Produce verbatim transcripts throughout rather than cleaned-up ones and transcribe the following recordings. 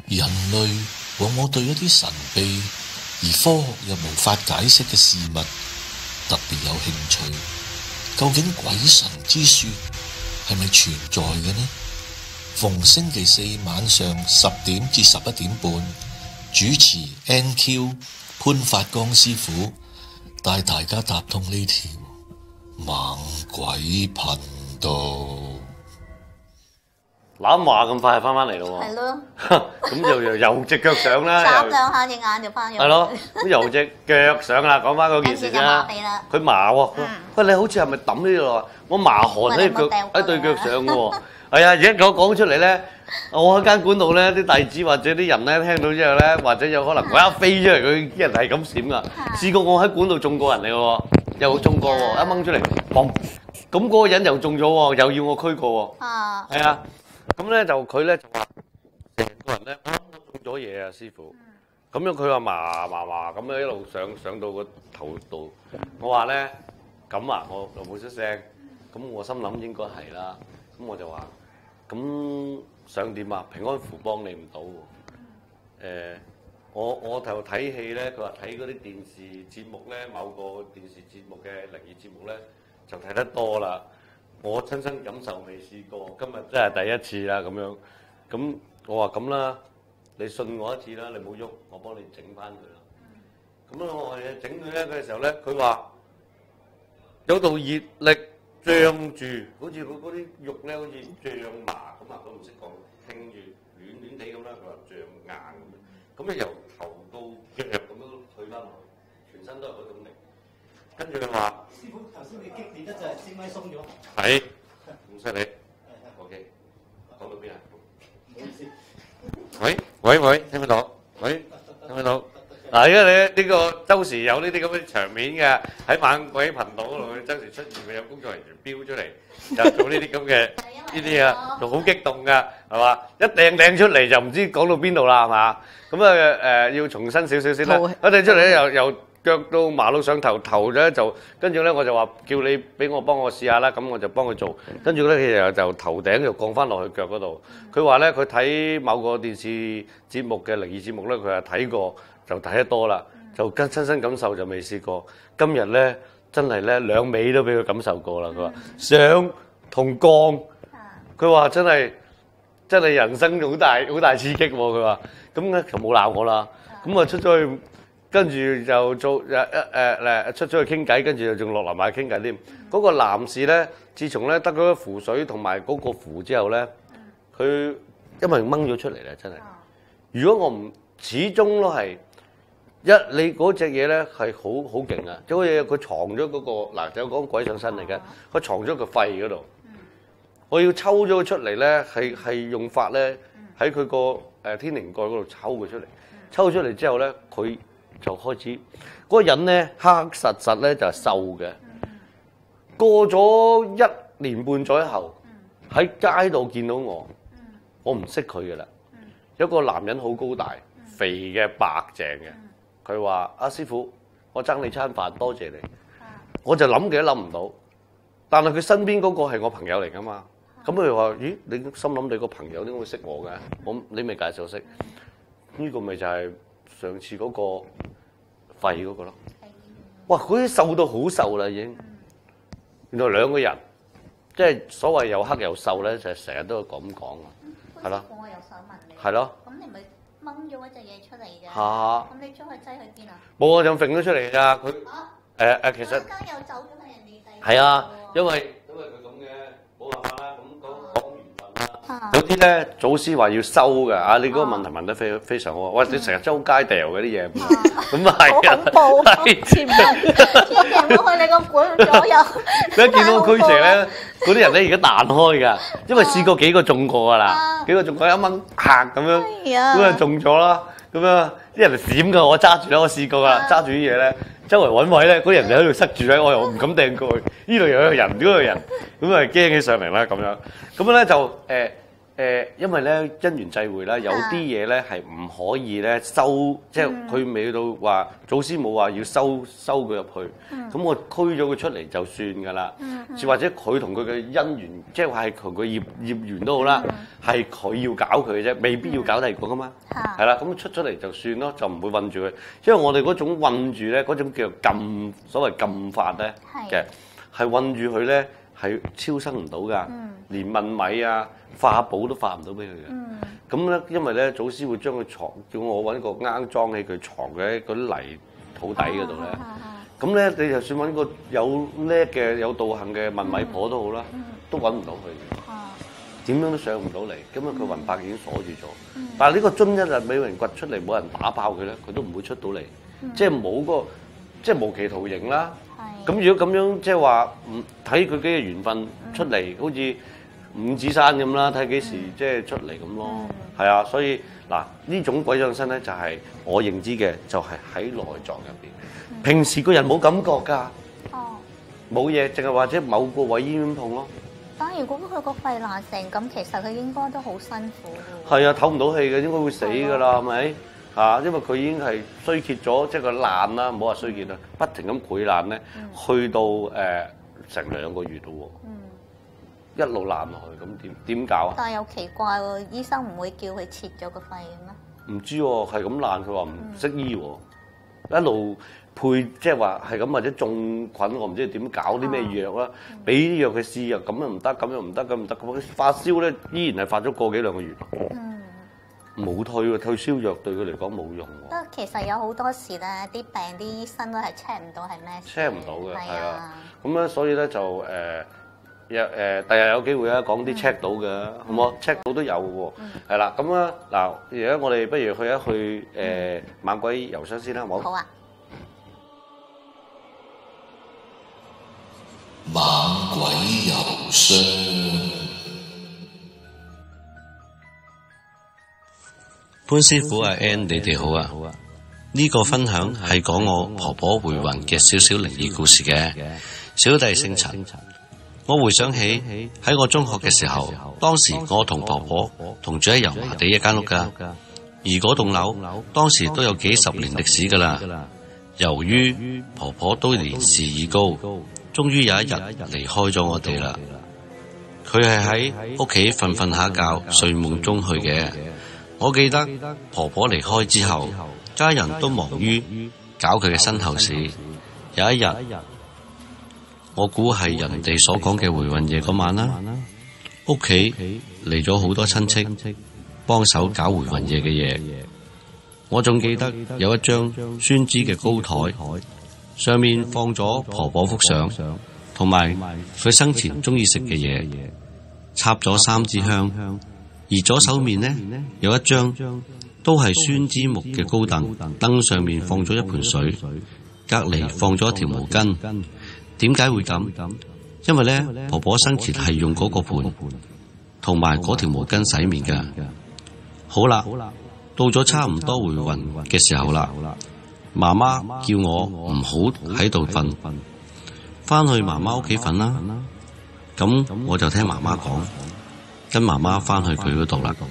人類往往對一啲神秘而科學又無法解釋嘅事物特別有興趣。究竟鬼神之說係咪存在嘅呢？逢星期四晚上十點至十一點半，主持 N Q 潘發光師傅帶大家搭通呢條猛鬼頻道。 攬話咁快就翻返嚟咯喎， 係咯， 咁就又由隻腳上啦， 眨兩下隻眼就翻咗。 係咯，咁由隻腳上啦，講翻嗰件事啦。佢麻喎，喂你好似係咪抌呢度啊？我麻寒喺腳喺對腳上嘅喎。係啊，而家講講出嚟咧，我喺間館度咧，啲弟子或者啲人咧聽到之後咧，或者有可能我一飛出嚟，佢啲人係咁閃噶。試過我喺館度中過人嚟嘅喎，又中過喎，一掹出嚟，嘣，咁嗰個人又中咗喎，又要我驅過喎。啊，係啊。咁咧就佢咧就話成個人咧我中咗嘢啊，師傅。咁樣佢話麻麻麻咁樣一路上上到個頭度。我話咧咁啊，我就冇出聲。咁我心諗應該係啦。咁我就話咁想點啊？平安符幫你唔到喎。誒，我我就睇戲咧，佢話睇嗰啲電視節目咧，某個電視節目嘅靈異節目咧，就睇得多啦。我親身感受未試過，今日真係第一次啦咁樣。咁我話咁啦，你信我一次啦，你唔好喐，我幫你整翻佢啦。咁咧我話你整佢咧嘅時候咧，佢話有道熱力脹住，好似佢嗰啲肉咧好似脹麻咁啊！佢唔識講，聽住軟軟地咁啦，佢話脹硬咁。咁咧由頭到腳咁樣退翻落去，全身都係嗰種力。跟住佢話：師傅頭先你激烈得滯，支咪鬆咗。係，唔犀利。OK，講到邊啊？唔好意思。喂喂喂，聽唔聽到？喂，聽唔聽到？嗱，因為你呢個周時有呢啲咁嘅場面嘅，喺猛鬼頻道嗰度，周時出現會有工作人員飆出嚟，就做呢啲咁嘅呢啲啊，就好激動㗎，係嘛？一掟掟出嚟就唔知講到邊度啦，係嘛？咁啊誒，要重新少少先啦。一掟出嚟咧，又又。腳到麻到上頭，頭咧就跟住咧，我就話叫你俾我幫我試下啦，咁我就幫佢做。跟住咧，佢又就頭頂就降翻落去腳嗰度。佢話咧，佢睇某個電視節目嘅靈異節目咧，佢話睇過就睇得多啦，就跟親身感受就未試過。今日咧真係咧兩尾都俾佢感受過啦。佢話上同降，佢話真係真係人生好大好大刺激喎。佢話咁咧就冇鬧我啦。咁啊出咗去。跟住就做誒誒誒出咗去傾偈，跟住就仲落嚟埋傾偈添。嗰個男士咧，自從咧得嗰個符水同埋嗰個符之後咧，佢因為掹咗出嚟咧，真係。如果我唔始終都係一你嗰隻嘢咧係好好勁啊！即係好似佢藏咗嗰個嗱，就講鬼上身嚟嘅，佢藏咗個肺嗰度。我要抽咗佢出嚟咧，係係用法咧喺佢個誒天靈蓋嗰度抽佢出嚟。抽出嚟之後咧，佢就開始嗰、嗰個人咧黑黑實實咧就係瘦嘅。過咗一年半載後，喺街度見到我，我唔識佢嘅啦。有個男人好高大、肥嘅、白淨嘅，佢話：阿師傅，我爭你餐飯，多謝你。我就諗嘅都諗唔到，但係佢身邊嗰個係我朋友嚟噶嘛。咁佢話：咦，你心諗你個朋友點會識我嘅？我你未介紹識，呢、呢個咪就係上次嗰個肺嗰個咯。哇！嗰啲瘦到好瘦啦已經。原來兩個人，即係所謂又黑又瘦咧，就成日都咁講啊，係咯。 我又想問你， 係咯。 咁你咪掹咗嗰隻嘢出嚟嘅？ 嚇！咁你將佢擠去邊啊？ 冇啊，就揈咗出嚟㗎。佢誒誒，其實間又走咗喺人哋地。 係啊，因為因為佢咁嘅，冇辦法啦。咁講講緣分啦。有啲咧祖師話要收㗎啊！你嗰個問題問得非非常好啊！喂，你成日周街掉嗰啲嘢，咁啊係啊， 好恐怖！千祈唔好去你個館左右。 你一見到個驅邪咧，嗰啲人咧而家彈開㗎，因為試過幾個中過㗎啦，幾個中過一蚊嚇咁樣，咁啊中咗啦，咁樣啲人閃㗎，我揸住啦，我試過㗎，揸住啲嘢咧，周圍揾位咧，嗰啲人就喺度塞住咧，我又唔敢掟過去，呢度又有人，嗰度有人，咁啊驚起上嚟啦咁樣，咁咧就誒誒，因為咧因緣際會啦，有啲嘢咧係唔可以咧收，即係佢未到話祖師冇話要收收佢入去，咁我驅咗佢出嚟就算㗎啦。或者佢同佢嘅姻緣，即係話係同佢業業緣都好啦，係佢要搞佢嘅啫，未必要搞第二個㗎嘛。係啦，咁出咗嚟就算咯，就唔會韞住佢。因為我哋嗰種韞住咧，嗰種叫做禁，所謂禁法咧嘅，係韞住佢咧係超生唔到㗎，連問米啊。化寶都化唔到俾佢嘅，咁咧、嗯、因為咧祖師會將佢藏，叫我揾個罌裝起佢藏嘅嗰啲泥土底嗰度咧，咁咧、啊啊、你就算揾個有叻嘅有道行嘅問米婆都好啦，嗯、都揾唔到佢，點、啊、樣都上唔到嚟，咁啊佢魂魄已經鎖住咗。嗯、但係呢個樽一日俾人掘出嚟，冇人打爆佢咧，佢都唔會出到嚟，嗯、即係冇個即係無期徒刑啦。咁是如果咁樣即係話唔睇佢幾嘅緣分出嚟，嗯、好似五指山咁啦，睇幾時即係出嚟咁咯，係、嗯、啊，所以嗱呢種鬼上身咧，就係我認知嘅，就係喺內臟入邊。嗯、平時個人冇感覺㗎，哦，冇嘢，淨係或者某個位冤痛咯。 但係如果佢個肺爛成咁，其實佢應該都好辛苦㗎。係啊，唞唔到氣嘅，應該會死㗎啦，係咪？嚇，因為佢已經係衰竭咗，即係個爛啦，唔好話衰竭啦，不停咁潰爛咧，嗯、去到誒、呃、成兩個月咯喎。嗯一路爛落去，咁點點搞啊？但係又奇怪喎，醫生唔會叫佢切咗個肺嘅咩？唔知喎，係咁爛，佢話唔識醫喎，一路配即係話係咁或者種菌，我唔知點搞啲咩藥啦，俾啲藥佢試又咁又唔得，咁又唔得，咁唔得，咁發燒咧依然係發咗個幾兩個月，嗯，冇退喎，退燒藥對佢嚟講冇用喎。不過其實有好多時咧，啲病啲醫生都係 check 唔到係咩事 check 唔到嘅，係啊，咁咧所以咧就誒。有誒，第日有機會啊，講啲 check 到嘅，好冇 check 到都有喎，係啦，咁啊嗱，而家我哋不如去一去誒猛鬼郵箱先啦，好冇？好啊。 猛鬼郵箱。 潘師傅阿 Ann， 你哋好啊！呢個分享係講我婆婆回魂嘅少少靈異故事嘅，小弟姓陳。我回想起喺我中學嘅時候，當時我同婆婆同住喺油麻地一間屋噶，而嗰棟樓當時都有幾十年歷史噶啦。由於婆婆都年事已高，終於有一日離開咗我哋啦。佢係喺屋企瞓瞓下覺，睡夢中去嘅。我記得婆婆離開之後，家人都忙於搞佢嘅身後事。有一日，我估係人哋所講嘅回魂夜嗰晚啦，屋企嚟咗好多親戚幫手搞回魂夜嘅嘢。我仲記得有一張酸枝嘅高台，上面放咗婆婆幅相，同埋佢生前中意食嘅嘢，插咗三支香。而左手面呢，有一張都係酸枝木嘅高凳，凳上面放咗一盆水，隔籬放咗一條毛巾。點解會咁？因為咧，婆婆生前係用嗰個盆同埋嗰條毛巾洗面噶。好啦，到咗差唔多回魂嘅時候啦，媽媽叫我唔好喺度瞓，翻去媽媽屋企瞓啦。咁我就聽媽媽講，跟媽媽翻去佢嗰度啦。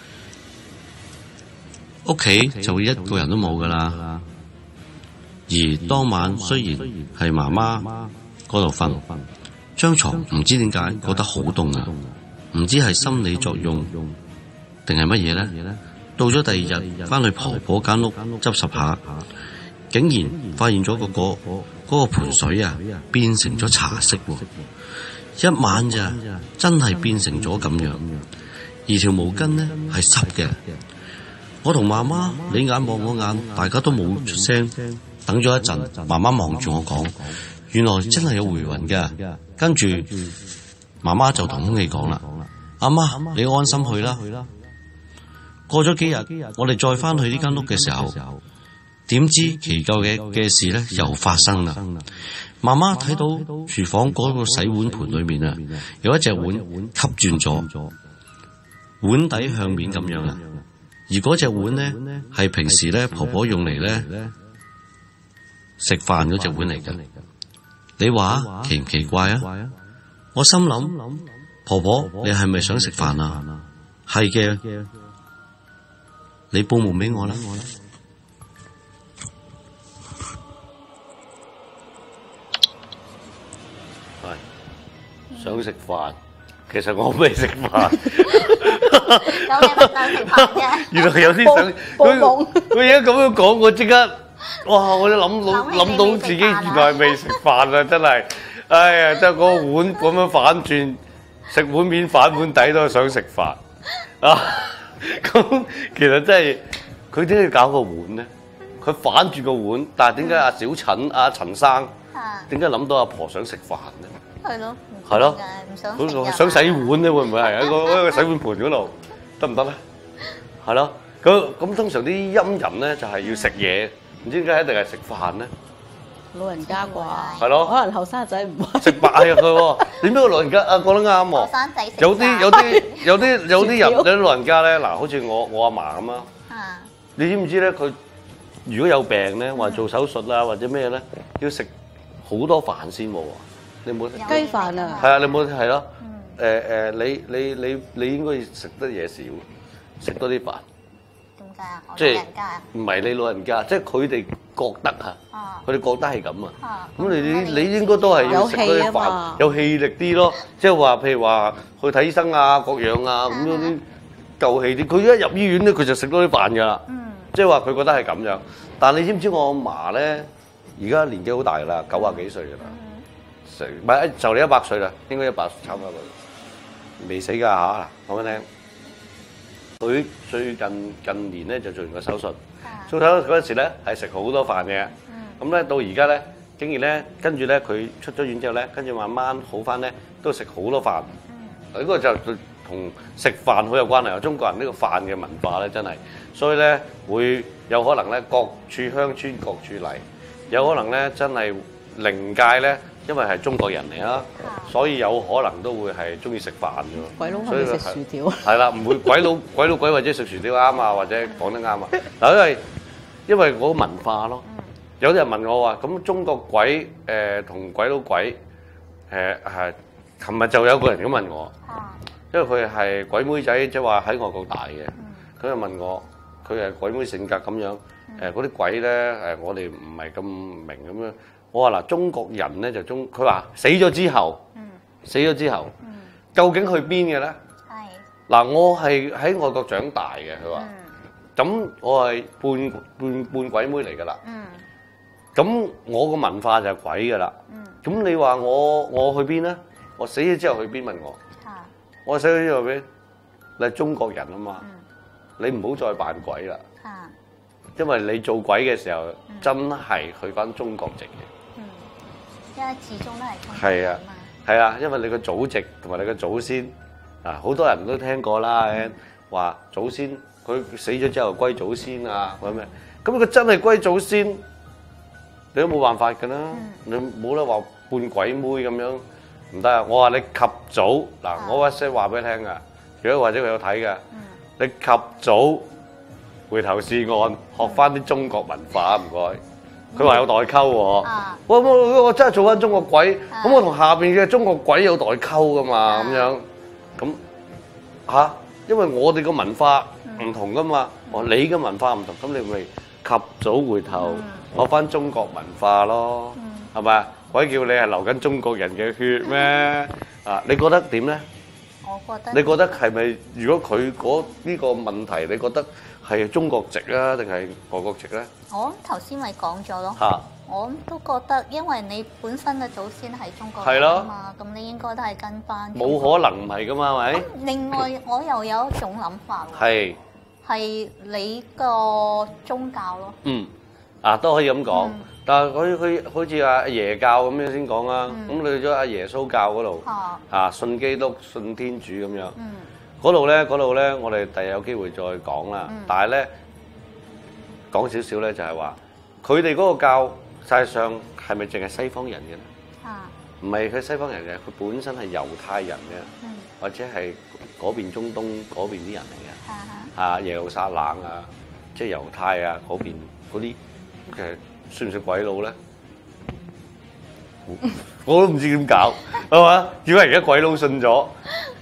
屋企就一個人都冇噶啦。而當晚雖然係媽媽嗰度瞓，張床唔知點解覺得好凍啊！唔知係心理作用定係乜嘢咧？到咗第二日翻去婆婆間屋執拾下，竟然發現咗、嗰個、嗰個盆水啊變成咗茶色喎！一晚咋，真係變成咗咁樣。而條毛巾咧係濕嘅。我同媽媽你眼望我眼，大家都冇出聲。等咗一陣，媽媽望住我講，原來真係有回魂㗎。跟住媽媽就同空氣講啦，阿媽你安心去啦。過咗幾日，我哋再翻去呢間屋嘅時候，點知奇怪嘅嘅事咧又發生啦。媽媽睇到廚房嗰個洗碗盤裏面啊，有一隻碗吸轉咗，碗底向面咁樣啊。而嗰隻碗咧係平時咧婆婆用嚟咧食飯嗰隻碗嚟㗎，你話奇唔奇怪啊？我心諗，婆婆你係咪想食飯啊？ 係嘅，你報夢俾我啦。 係想食飯，其實我未食飯。 有你咪想食飯嘅。 原來有啲想佢佢而家咁樣講，我即刻哇！我都諗到諗到自己原來未食飯啊！真係，哎呀！即係嗰個碗咁樣反轉，食碗面反碗底都想食飯啊！咁其實真係佢點解要搞個碗咧？佢反轉個碗，但係點解阿小陳、阿陳生點解諗到阿婆想食飯咧？ 係咯， 係咯， 唔想佢想洗碗咧，會唔會係喺個喺個洗碗盤嗰度得唔得咧？係咯，咁咁通常啲陰人咧就係要食嘢，唔知點解一定係食飯咧？ 老人家啩， 係咯， 可能後生仔唔食白係佢喎。點解個老人家啊講得啱喎？ 後生仔食有啲有啲有啲有啲人有啲老人家咧，嗱，好似我我阿嫲咁啊。 啊！ 你知唔知咧？佢如果有病咧，話做手術啊或者咩咧，要食好多飯先喎。你冇雞飯啊？ 係啊，你冇係咯。誒誒，你你你你應該食得嘢少，食多啲飯。 點解啊？ 即係老人家啊？ 唔係你老人家，即係佢哋覺得啊，佢哋覺得係咁啊。 啊！ 咁你你你應該都係要食多啲飯，有氣力啲咯。即係話譬如話去睇醫生啊，各樣啊咁樣啲夠氣啲。佢一入醫院咧，佢就食多啲飯㗎啦。 嗯。即係話佢覺得係咁樣。但係你知唔知我阿嫲咧？而家年紀好大㗎啦，九啊幾歲㗎啦。食唔係就你一百歲啦，應該一百差唔多。未死㗎嚇，講俾你聽。佢最近近年咧就做完個手術，做手術嗰陣時咧係食好多飯嘅。咁咧到而家咧，竟然咧跟住咧佢出咗院之後咧，跟住慢慢好翻咧，都食好多飯。呢個就同食飯好有關係啊！中國人呢個飯嘅文化咧真係，所以咧會有可能咧各處鄉村各處嚟，有可能咧真係靈界咧。因為係中國人嚟啦，所以有可能都會係中意食飯嘅。 鬼佬係咪食薯條？ 係啦，唔會鬼佬鬼佬鬼或者食薯條啱啊，或者講得啱啊。嗱，因為因為嗰個文化咯。有啲人問我話：咁中國鬼誒同鬼佬鬼誒係，琴日就有個人咁問我，因為佢係鬼妹仔，即係話喺外國大嘅，佢就問我，佢係鬼妹性格咁樣，誒嗰啲鬼咧誒，我哋唔係咁明咁樣。我話嗱，中國人咧就中，佢話死咗之後，嗯、死咗之後，嗯、究竟去邊嘅咧？係嗱，我係喺外國長大嘅，佢話，咁、嗯、我係半半半鬼妹嚟噶啦，咁、嗯、我個文化就係鬼噶啦，咁、嗯、你話我我去邊咧？我死咗之後去邊？問我，啊、我死咗之後去邊？你係中國人啊嘛，嗯、你唔好再扮鬼啦，啊、因為你做鬼嘅時候、嗯、真係去翻中國籍嘅。 因為始終都係中國人啊嘛， 係啊，因為你個祖籍同埋你個祖先啊，好多人都聽過啦，話、嗯、祖先佢死咗之後歸祖先啊，或者咩？咁佢真係歸祖先，你都冇辦法㗎啦，嗯、你冇得話半鬼妹咁樣唔得啊！我話你及早嗱，啊、我話聲話俾你聽啊，如果或者佢有睇㗎，嗯、你及早回頭是岸，學翻啲中國文化唔該。佢話有代溝喎，啊、我我我真係做翻中國鬼，咁、啊、我同下邊嘅中國鬼有代溝噶嘛，咁、啊、樣，咁嚇、啊，因為我哋個文化唔同噶嘛，哦、嗯，你嘅文化唔同，咁你咪及早回頭攞翻、嗯、中國文化咯，係咪啊？鬼叫你係流緊中國人嘅血咩？啊，你覺得點咧？ 我覺得， 你覺得係咪？如果佢嗰呢個問題，你覺得？係中國籍啊，定係外國籍咧？ 我頭先咪講咗咯。 嚇！ 我都覺得，因為你本身嘅祖先係中國人啊嘛，咁你應該都係跟翻。冇可能唔係噶嘛，係咪？ 另外，我又有一種諗法喎。 係。係你個宗教咯。 嗯。啊，都可以咁講，但係佢佢好似阿爺教咁樣先講啦。咁你去咗阿耶穌教嗰度，啊，信基督、信天主咁樣。嗯。嗰度咧，嗰度咧，我哋第日有機會再講啦。嗯、但係咧，講少少咧，就係話佢哋嗰個教，實際上係咪淨係西方人嘅咧？啊，唔係佢西方人嘅，佢本身係猶太人嘅，嗯、或者係嗰邊中東嗰邊啲人嚟嘅。啊，啊耶路撒冷啊，即係猶太啊嗰邊嗰啲，其實算唔算鬼佬咧？我都唔知點搞，係嘛？點解而家鬼佬信咗？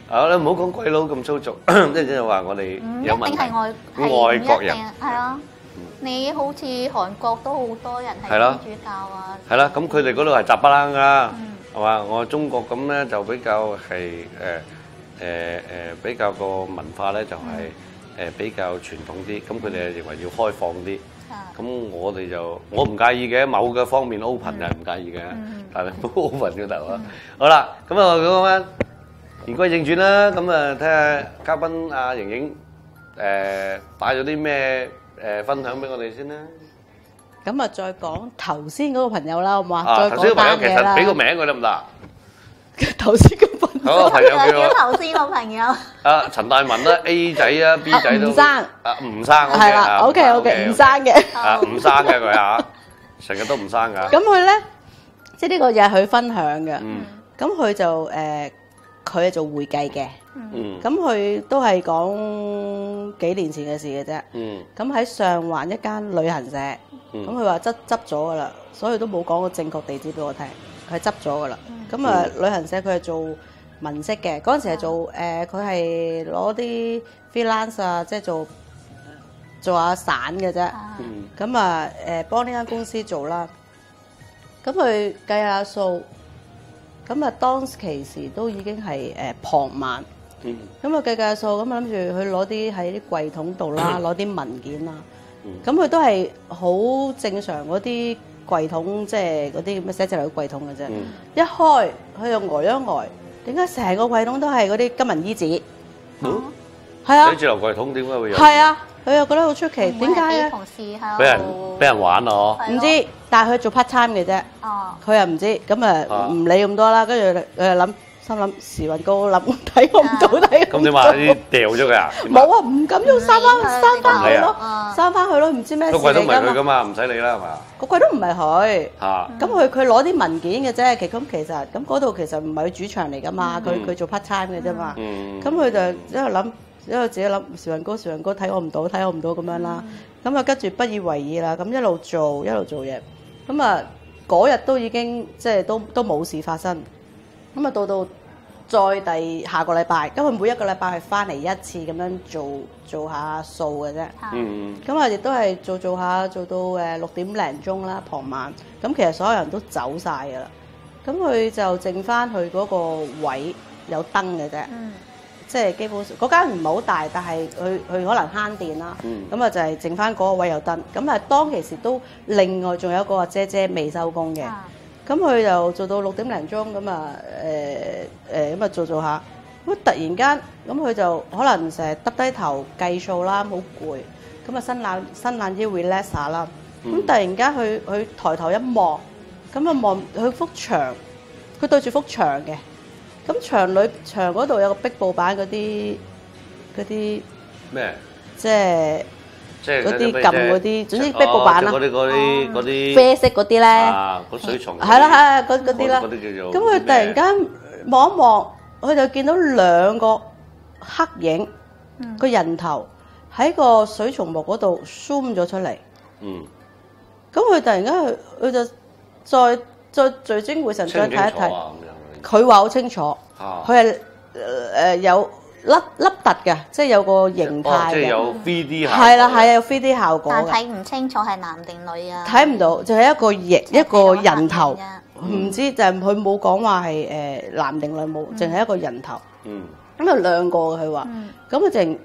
啊，你唔好講鬼佬咁粗俗，即係即係話我哋有問題。 唔一定係外外國人係啊。你好似韓國都好多人係天主教啊。 係啦，咁佢哋嗰度係雜不楞㗎啦，係嘛？我中國咁咧就比較係誒誒誒比較個文化咧就係誒比較傳統啲，咁佢哋係認為要開放啲。咁我哋就我唔介意嘅，某個方面 open 就係唔介意嘅，但係唔好 open 嗰頭啊。好啦，咁啊咁樣言歸正傳啦，咁啊睇下嘉賓阿瑩瑩誒帶咗啲咩誒分享俾我哋先啦。 咁啊，再講頭先嗰個朋友啦，好唔好啊？ 啊，頭先個朋友其實俾個名佢得唔得？ 頭先個朋友， 嗰個朋友叫我頭先個朋友。 啊，陳大文啦 ，A 仔啊 ，B 仔都。 吳生。 啊，吳生。 係啦 ，OK OK，吳生嘅。 啊，吳生嘅佢啊，成日都吳生㗎。 咁佢咧，即係呢個又係佢分享嘅。 嗯。 咁佢就誒，佢係做會計嘅。 嗯。 咁佢都係講幾年前嘅事嘅啫。 嗯。 咁喺上環一間旅行社，咁佢話執執咗噶啦，所以都冇講個正確地址俾我聽，係執咗噶啦。咁啊，旅行社佢係做文職嘅，嗰陣時係做誒，佢係攞啲 freelance 啊，即係做做下散嘅啫。咁啊誒，幫呢間公司做啦。咁佢計下數，咁啊當其時都已經係誒傍晚。咁啊計計下數，咁啊諗住去攞啲喺啲櫃桶度啦，攞啲文件啦。咁佢都係好正常嗰啲櫃桶，即係嗰啲咩寫字樓嘅櫃桶嘅啫。一開佢又呆一呆，點解成個櫃桶都係嗰啲金銀衣紙？係啊， 寫字樓櫃桶點解會有？ 係啊，佢又覺得好出奇，點解啊？ 俾人俾人玩咯， 唔知，但係佢做 part time 嘅啫。哦，佢又唔知，咁啊唔理咁多啦。跟住佢又諗。心諗時運高諗睇我唔到睇， 咁你話啲掉咗佢啊？ 冇啊，唔敢用閂翻閂翻去咯，閂翻去咯，唔知咩事嚟㗎嘛。 個櫃都唔係佢噶嘛，唔使理啦係嘛？ 個櫃都唔係佢。 嚇！ 咁佢佢攞啲文件嘅啫，其咁其實咁嗰度其實唔係佢主場嚟㗎嘛，佢佢做 part time 嘅啫嘛。咁佢就一路諗，一路自己諗時運高時運高睇我唔到睇我唔到咁樣啦。咁啊跟住不以為意啦，咁一路做一路做嘢。咁啊嗰日都已經即係都都冇事發生。咁啊，到到再第下個禮拜，因為每一個禮拜係翻嚟一次咁樣做做下數嘅啫。嗯。咁啊，亦都係做做下，做到誒六點零鐘啦，傍晚。咁其實所有人都走晒㗎啦。咁佢就剩翻去嗰個位有燈嘅啫。嗯。即係基本上嗰間唔係好大，但係佢佢可能慳電啦。嗯。咁啊，就係剩翻嗰個位有燈。咁啊，當其時都另外仲有一個姐姐未收工嘅。咁佢就做到六點零鐘，咁啊誒誒咁啊做做下，咁突然間咁佢就可能成日耷低頭計數啦，好攰，咁啊伸懶伸懶腰 relax 下啦，咁突然間佢佢抬頭一望，咁啊望佢幅牆，佢對住幅牆嘅，咁牆裏牆嗰度有個壁布板嗰啲嗰啲咩？ 即係。 即係嗰啲撳嗰啲，總之壁布板啦。 嗰啲嗰啲嗰啲啡色嗰啲咧。啊， 嗰水蟲。 係啦係啦，嗰嗰啲啦。 嗰啲叫做。 咁佢突然間望一望，佢就見到兩個黑影，個人頭喺個水松木嗰度 zoom 咗出嚟。嗯。咁佢突然間佢佢就再再聚精會神再睇一睇。佢話好清楚。啊。佢係誒有。粒粒突嘅，即係有個形態嘅， 即係有 three D 效果。 係啦，係啊，有 three D 效果嘅。 但睇唔清楚係男定女啊？ 睇唔到，就係一個形一個人頭，唔知就係佢冇講話係誒男定女冇，淨係一個人頭。嗯。咁有兩個佢話，咁佢淨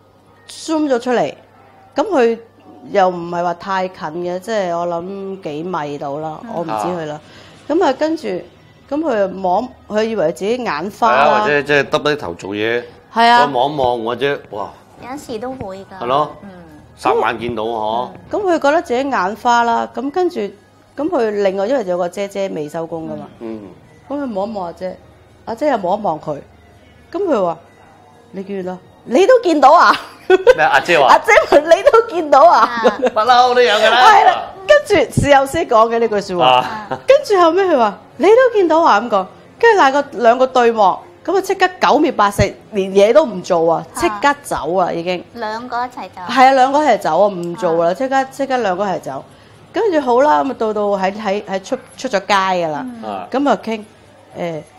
zoom 咗出嚟，咁佢又唔係話太近嘅，即係我諗幾米到啦，我唔知佢啦。咁啊，跟住咁佢望，佢以為自己眼花啦， 或者即係耷低頭做嘢。 係啊， 我望一望或者哇， 有陣時都會㗎。 係咯，嗯，霎眼見到嗬。咁佢覺得自己眼花啦，咁跟住，咁佢另外因為有個姐姐未收工㗎嘛，嗯，咁佢望一望阿姐，阿姐又望一望佢，咁佢話：你見到？你都見到啊？ 咩？阿姐話？ 阿姐問你都見到啊？ 不嬲都有㗎啦。 係啦，跟住事後先講嘅呢句説話，跟住後尾佢話：你都見到啊？咁講，跟住兩個兩個對望。咁啊！即刻九滅八食，連嘢都唔做啊！即刻走啊！已經兩個一齊走。 係啊，兩個一齊走啊！唔做啦！即刻即刻兩個一齊走。跟住好啦，咁啊到到喺喺喺出出咗街噶啦。咁啊傾誒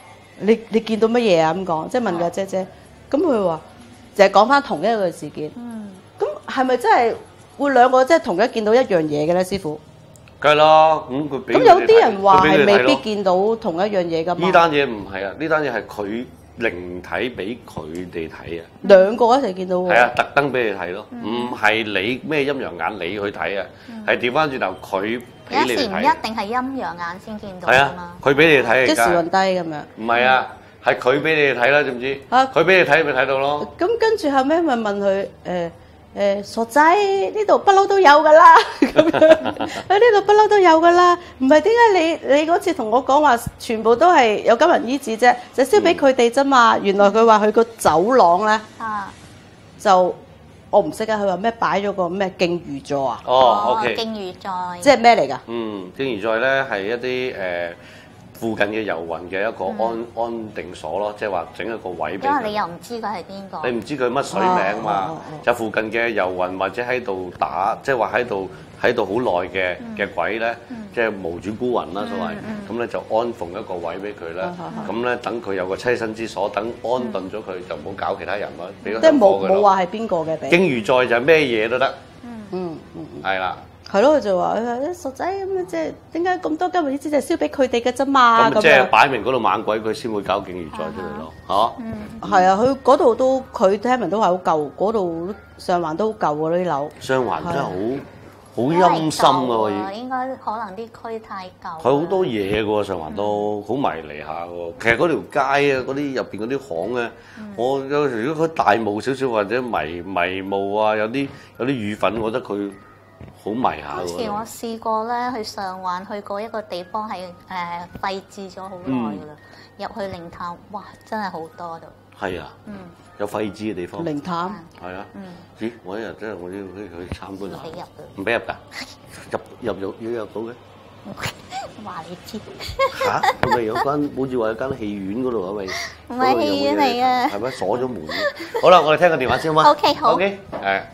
你你見到乜嘢啊？咁講，即係問個姐姐。咁佢話就係講翻同一個事件。嗯。咁係咪真係會兩個即係同一見到一樣嘢嘅咧，師傅？ 梗係啦，咁佢俾咁有啲人話係未必見到同一樣嘢㗎嘛。 呢單嘢唔係啊，呢單嘢係佢靈體俾佢哋睇啊。 兩個一齊見到喎。 係啊，特登俾你睇咯，唔係你咩陰陽眼你去睇啊，係調翻轉頭佢俾你睇。有時唔一定係陰陽眼先見到㗎嘛。佢俾你睇。 即係時運低咁樣。 唔係啊，係佢俾你睇啦，知唔知？啊，佢俾你睇咪睇到咯。 咁跟住後尾咪問佢誒。誒傻仔，呢度不嬲都有噶啦，咁樣喺呢度不嬲都有噶啦，唔係點解你你嗰次同我講話全部都係有金銀衣紙啫，就燒俾佢哋啫嘛。原來佢話佢個走廊咧，啊、就我唔識啊。佢話咩擺咗個咩敬魚座啊？ 哦，OK， 敬魚座， 即係咩嚟㗎？ 嗯，敬魚座咧係一啲誒。呃附近嘅遊魂嘅一個安、嗯、安定所咯，即係話整一個位俾佢。 因為你又唔知佢係邊個， 你唔知佢乜水名嘛？哦哦哦、就附近嘅遊魂或者喺度打，即係話喺度喺度好耐嘅嘅鬼咧，嗯、即係無主孤魂啦，所謂。咁咧、嗯嗯、就安奉一個位俾佢啦。咁咧等佢有個棲身之所，等安頓咗佢，就唔好搞其他人咯。俾即係冇冇話係邊個嘅。敬魚座就咩嘢都得。嗯嗯嗯，係啦。 係咯，佢就話誒傻仔咁樣，即係點解咁多金銀衣紙就係燒俾佢哋嘅啫嘛？ 咁即係擺明嗰度猛鬼，佢先會搞敬魚座出嚟咯，嚇。 嗯，係啊，佢嗰度都佢聽聞都係好舊，嗰度上環都好舊喎，啲樓。 上環真係好好陰森㗎， 應該可能啲區太舊。 佢好多嘢㗎喎，上環都好迷離下喎。其實嗰條街啊，嗰啲入邊嗰啲巷咧，我有時如果佢大霧少少或者迷迷霧啊，有啲有啲雨粉，我覺得佢。好迷下喎！ 之前我試過咧去上環，去過一個地方係誒廢置咗好耐噶啦，入去靈探，哇！真係好多度。係啊，嗯，有廢置嘅地方。 靈探係啊，嗯，咦！我一日真係我要去去參觀下。 唔俾入嘅。 唔俾入㗎？入入入要入到嘅？ 話你知嚇？係咪有間好似話有間戲院嗰度係咪？ 唔係戲院嚟嘅。 係咪鎖咗門？好啦，我哋聽個電話先嘛。 O K 好。 O K 誒。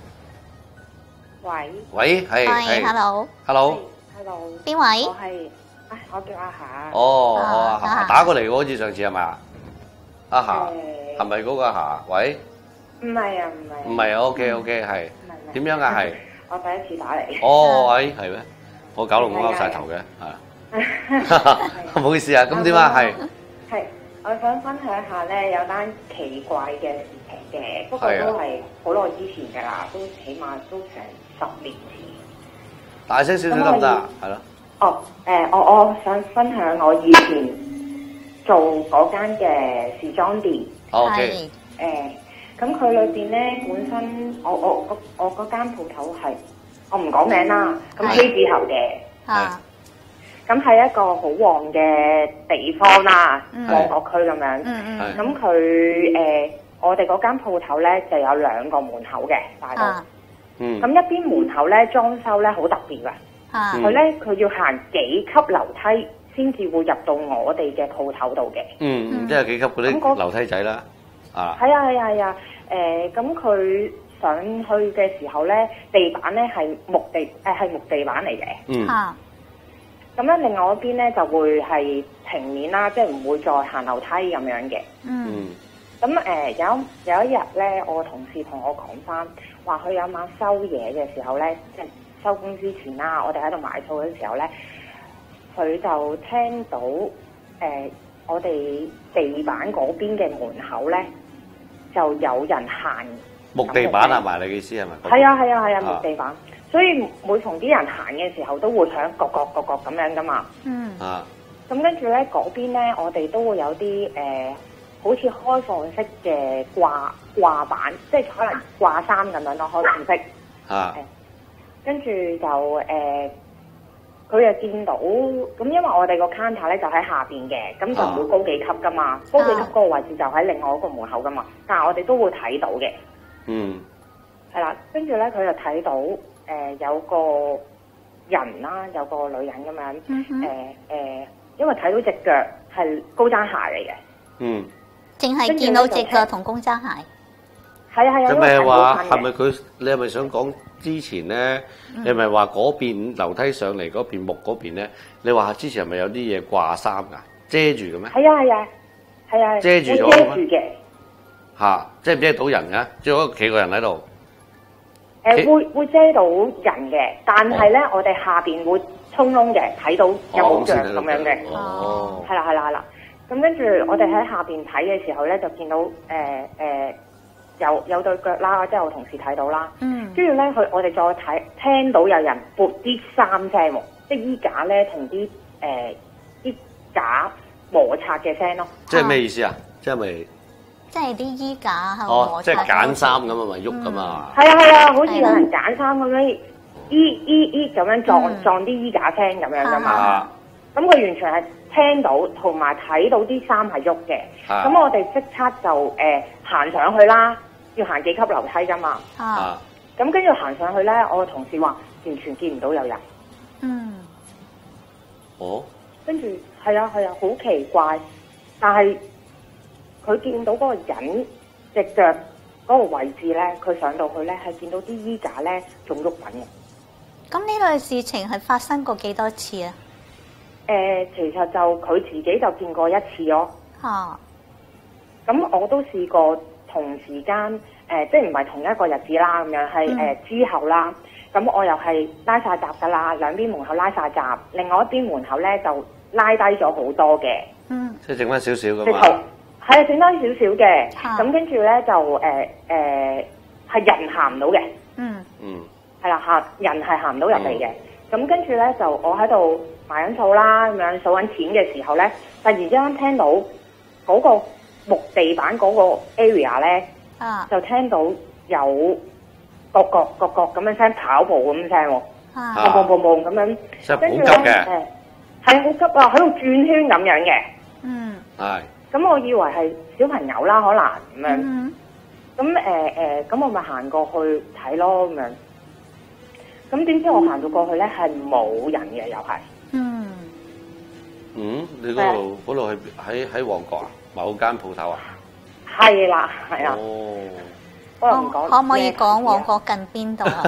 喂， 喂，係係 ，hello，hello， 邊位？ 我係，啊，我叫阿霞。 哦，阿霞打過嚟嘅，好似上次係咪？阿霞係咪嗰個阿霞？喂， 唔係啊，唔係。 唔係啊 ，OK OK，係。點樣啊？係。 我第一次打嚟。 哦，喂，係咩？我搞到我勾晒頭嘅，係。唔好意思啊，咁點啊？係。 係，我想分享下咧，有單奇怪嘅事情嘅，不過都係好耐之前㗎啦，都起碼都成十年前。 大聲少少得唔得？係咯。 哦，誒，我我想分享我以前做嗰間嘅時裝店。 OK。 誒，咁佢裏邊咧，本身我我我我嗰間鋪頭係，我唔講名啦，咁 K 字頭嘅。 啊。 咁係一個好旺嘅地方啦，旺角區咁樣。嗯嗯。咁佢誒，我哋嗰間鋪頭咧就有兩個門口嘅，大到。嗯。咁一邊門口咧裝修咧好特別㗎。啊。佢咧佢要行幾級樓梯先至會入到我哋嘅鋪頭度嘅。 嗯嗯，即係幾級嗰啲樓梯仔啦。啊。 係啊係啊係啊！誒，咁佢上去嘅時候咧，地板咧係木地誒係木地板嚟嘅。嗯。嚇。咁咧，另外一邊咧就會係平面啦，即係唔會再行樓梯咁樣嘅。嗯。咁誒、呃、有有一日咧，我同事同我講翻，話佢有晚收嘢嘅時候咧，即係收工之前啦，我哋喺度買數嘅時候咧，佢就聽到誒、呃、我哋地板嗰邊嘅門口咧，就有人行。 木地板係咪？你嘅意思係咪？ 係啊係啊係啊，木地板。所以每逢啲人行嘅時候，都會響角角角角咁樣噶嘛。嗯。啊。咁跟住咧，嗰邊咧，我哋都會有啲誒、呃，好似開放式嘅掛掛板，即係可能掛衫咁樣咯，開放式。啊。跟住就誒，佢、呃、又見到，咁因為我哋個 counter 咧就喺下邊嘅，咁就唔會高幾級噶嘛，啊、高幾級嗰個位置就喺另外一個門口噶嘛，但係我哋都會睇到嘅。嗯。係啦，跟住咧，佢就睇到。誒、呃、有個人啦，有個女人咁樣，誒誒、嗯哼呃呃，因為睇到隻腳係高踭鞋嚟嘅，嗯， 淨係見到隻腳同高踭鞋， 係啊係啊， 咁咪話係咪佢？你係咪想講之前咧？嗯、你係咪話嗰邊樓梯上嚟嗰邊木嗰邊咧？你話之前係咪有啲嘢掛衫㗎，遮住嘅咩？ 係啊係啊， 係啊， 遮住咗， 遮住嘅。 嚇，遮唔遮到人嘅？即係嗰企個人喺度。 誒會會遮到人嘅，但係咧，我哋下邊會衝窿嘅，睇到有冇腳咁樣嘅。 哦， 係啦係啦係啦。咁跟住我哋喺下邊睇嘅時候咧，就見到誒誒有有對腳啦，即係我同事睇到啦。嗯。跟住咧，佢我哋再睇，聽到有人撥啲衫聲喎，即係衣架咧同啲誒啲架摩擦嘅聲咯。 即係咩意思啊？即係咪？ 即係啲衣架喺度哦， 摩擦。 即係揀衫咁啊，咪喐噶嘛。 係啊係啊，好似有人揀衫咁樣，衣衣衣咁樣撞撞啲衣架聲咁樣噶嘛。咁佢完全係聽到同埋睇到啲衫係喐嘅。咁我哋即刻就誒行上去啦，要行幾級樓梯噶嘛。啊。咁跟住行上去咧，我個同事話完全見唔到有人。 嗯。 哦。 跟住係啊係啊，好奇怪，但係佢見到嗰個人隻腳嗰個位置咧，佢上到去咧係見到啲衣架咧仲喐緊嘅。 咁呢類事情係發生過幾多次啊？ 誒、呃，其實就佢自己就見過一次咯。嚇、啊！咁我都試過同時間誒、呃，即係唔係同一個日子啦，咁樣係誒、呃、之後啦。咁我又係拉晒閘㗎啦，兩邊門口拉晒閘，另外一邊門口咧就拉低咗好多嘅。嗯。即係剩翻少少㗎嘛。 係啊，剩翻少少嘅。咁跟住咧就誒誒係人行唔到嘅。嗯。嗯。係啦，行人係行唔到入嚟嘅。咁跟住咧就我喺度買緊數啦，咁樣數緊錢嘅時候咧，突然之間聽到嗰個木地板嗰個 area 咧，啊、就聽到有個角個角咁樣聲跑步咁聲喎，砰砰砰砰咁樣，跟住咧誒係好急啊，喺度轉圈咁樣嘅，嗯，係。咁我以為係小朋友啦，可能咁樣，咁誒誒，咁、呃呃、我咪行過去睇咯，咁樣。咁點知我行到過去咧，係冇人嘅，又係。嗯。 嗯，你嗰度嗰度係喺喺旺角啊？某間鋪頭啊？ 係啦，係啊。 哦。 我唔講。 可唔可以講旺角近邊度啊？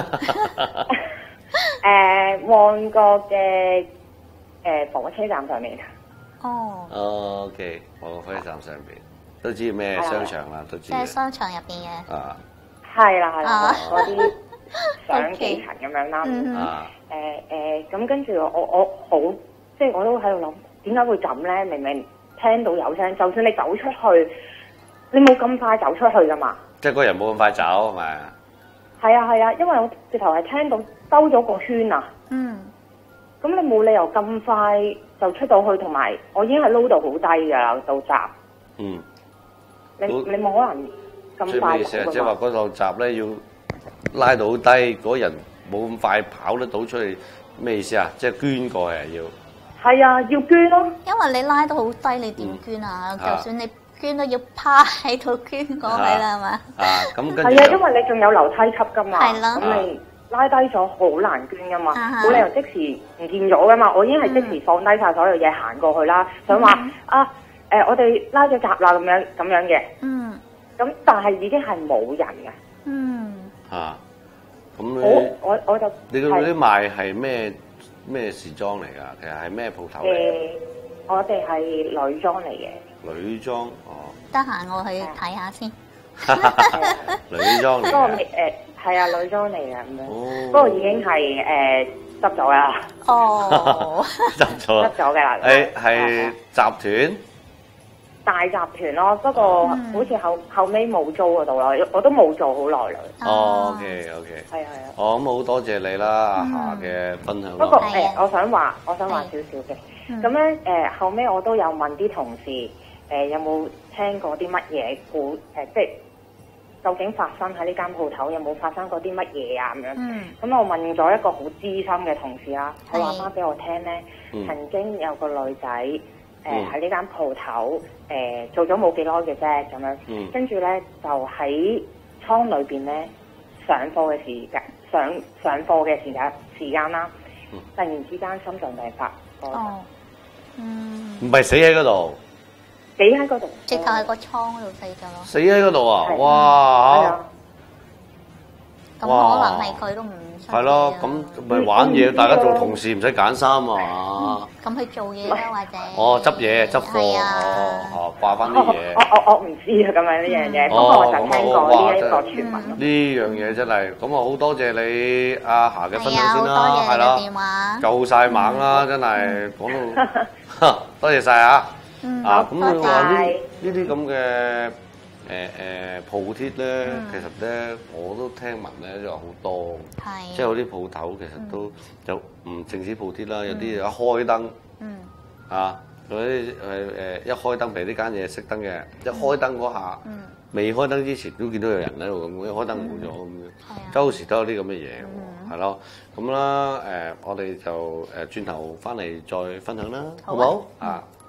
誒，旺角嘅誒火車站上面。 哦。 哦 ，OK， 旺角火車站上邊都知咩商場啦，都知。 即係商場入邊嘅。 啊。 係啦，係啦，嗰啲。上幾層咁樣啦，誒誒，咁跟住我我好，即係我都喺度諗，點解會咁咧？明明聽到有聲，就算你走出去，你冇咁快走出去噶嘛？ 即係嗰人冇咁快走係咪？ 係啊係啊，因為我直頭係聽到兜咗個圈啊。嗯。咁你冇理由咁快就出到去，同埋我已經係撈到好低㗎啦，到閘。嗯。你你冇可能咁快走㗎嘛？ 即係話嗰度閘咧要。拉到好低，嗰人冇咁快跑得到出去，咩意思啊？即係捐過去要。 係啊，要捐咯。 因為你拉到好低，你點捐啊？嗯、就算你捐都要趴喺度捐過去啦，係嘛？ 啊，咁跟住。 係啊，因為你仲有樓梯級㗎嘛。 係咯。 咁你拉低咗好難捐㗎嘛，冇理由即時唔見咗㗎嘛。我已經係即時放低晒所有嘢行過去啦，想話、嗯、啊誒、呃，我哋拉咗閘啦咁樣咁樣嘅。嗯。咁但係已經係冇人嘅。嗯。啊，咁你我我我就你嗰啲賣係咩咩時裝嚟㗎？其實係咩鋪頭嚟？ 誒，我哋係女裝嚟嘅。 女裝哦。 得閒我去睇下先。 女裝嚟。 不過誒係啊，女裝嚟嘅咁樣。不過已經係誒執咗啦。哦。執咗。執咗㗎啦。 誒係集團。 大集團咯，不過好似後後尾冇租嗰度咯，我都冇做好耐啦。 哦 ，OK OK，係係啊。哦，咁好多謝你啦，阿霞嘅分享。 不過誒，我想話，我想話少少嘅。咁咧誒，後尾我都有問啲同事誒，有冇聽過啲乜嘢故誒，即係究竟發生喺呢間鋪頭有冇發生過啲乜嘢啊？咁樣。咁我問咗一個好資深嘅同事啦，佢話翻俾我聽咧，曾經有個女仔。誒喺呢間鋪頭誒做咗冇幾耐嘅啫，咁樣，跟住咧就喺倉裏邊咧上課嘅時間，上上課嘅時間時間啦，突然之間心臟病發，哦，嗯， 唔係死喺嗰度， 死喺嗰度， 直頭喺個倉嗰度死咗咯， 死喺嗰度啊，哇！ 咁可能係佢都唔出。 係咯，咁咪玩嘢，大家做同事唔使揀衫啊嘛。 咁去做嘢啦，或者。 哦，執嘢執貨，哦哦，掛翻啲嘢。 我我我唔知啊，咁樣呢樣嘢，不過我就聽過呢一個傳聞。 呢樣嘢真係，咁啊好多謝你阿霞嘅分享先啦，係啦，夠晒猛啦，真係講到，多謝晒啊！啊，咁你話呢呢啲咁嘅。誒誒鋪貼咧，其實咧我都聽聞咧，就好多，即係有啲鋪頭其實都就唔淨止鋪貼啦，有啲一開燈，啊嗰啲誒誒一開燈，譬如呢間嘢熄燈嘅，一開燈嗰下，未開燈之前都見到有人喺度咁，一開燈冇咗咁樣，周時都有啲咁嘅嘢喎，係咯，咁啦誒，我哋就誒轉頭翻嚟再分享啦，好唔好啊？